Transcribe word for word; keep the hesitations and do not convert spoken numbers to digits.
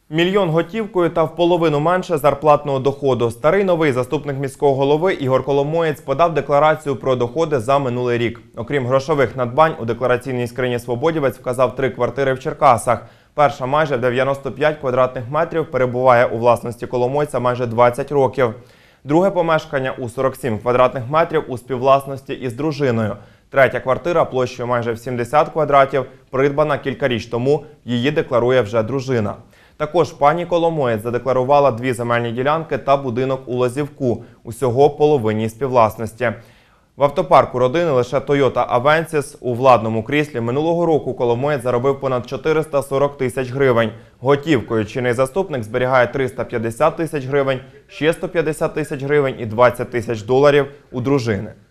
Мільйон готівкою та в половину менше зарплатного доходу. Старий новий заступник міського голови Ігор Коломоєць подав декларацію про доходи за минулий рік. Окрім грошових надбань, у деклараційній скрині «Свободівець» вказав три квартири в Черкасах. Перша майже дев'яносто п'ять квадратних метрів перебуває у власності Коломойця майже двадцять років. Друге помешкання у сорок сім квадратних метрів у співвласності із дружиною. Третя квартира площею майже в сімдесят квадратів, придбана кілька річ тому, її декларує вже дружина. Також пані Коломоєць задекларувала дві земельні ділянки та будинок у Лозівку, усього половині співвласності. В автопарку родини лише Toyota Avensis у владному кріслі минулого року Коломоєць заробив понад чотириста сорок тисяч гривень. Готівкою чинний заступник зберігає триста п'ятдесят тисяч гривень, ще сто п'ятдесят тисяч гривень і двадцять тисяч доларів у дружини.